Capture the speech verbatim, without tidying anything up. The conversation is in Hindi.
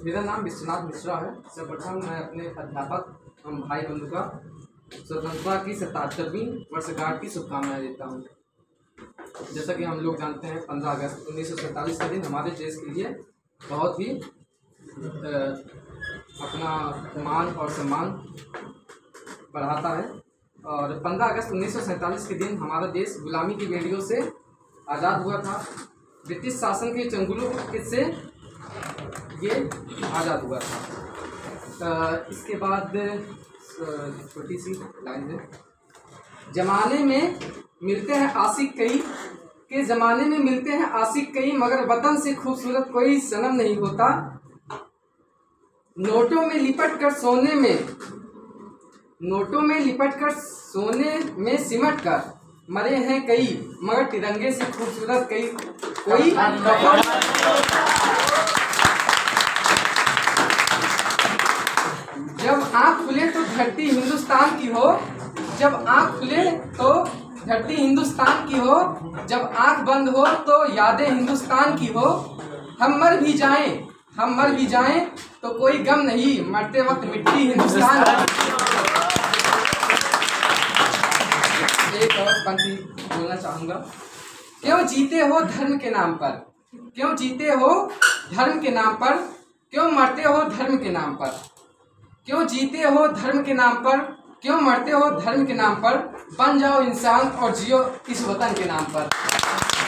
मेरा नाम विश्वनाथ मिश्रा है। सर्वप्रथम मैं अपने अध्यापक एवं भाई बंधु का स्वतंत्रता की सतहत्तरवीं वर्षगांठ की शुभकामनाएं देता हूँ। जैसा कि हम लोग जानते हैं, पंद्रह अगस्त उन्नीस सौ सैंतालीस का दिन हमारे देश के लिए बहुत ही अपना मान और सम्मान बढ़ाता है। और पंद्रह अगस्त उन्नीस सौ सैंतालीस के दिन हमारा देश गुलामी की बेड़ियों से आज़ाद हुआ था। ब्रिटिश शासन के चंगुलों से ये आज़ाद हुआ था। इसके बाद छोटी सी लाइन है, जमाने में मिलते हैं आशिक कई के ज़माने में मिलते हैं आशिक कई, मगर वतन से खूबसूरत कोई सनम नहीं होता। नोटों में लिपट कर सोने में नोटों में लिपट कर सोने में सिमट कर मरे हैं कई, मगर तिरंगे से खूबसूरत कई कोई जब आँख खुले तो धरती हिंदुस्तान की हो, जब आँख खुले तो धरती हिंदुस्तान की हो, जब आँख बंद हो तो यादें हिंदुस्तान की हो। हम मर भी जाएं हम मर भी जाएं तो कोई गम नहीं, मरते वक्त मिट्टी हिंदुस्तान की। एक और पंक्ति बोलना चाहूँगा। क्यों जीते हो धर्म के नाम पर, क्यों जीते हो धर्म के नाम पर, क्यों मरते हो धर्म के नाम पर, क्यों जीते हो धर्म के नाम पर, क्यों मरते हो धर्म के नाम पर। बन जाओ इंसान और जियो इस वतन के नाम पर।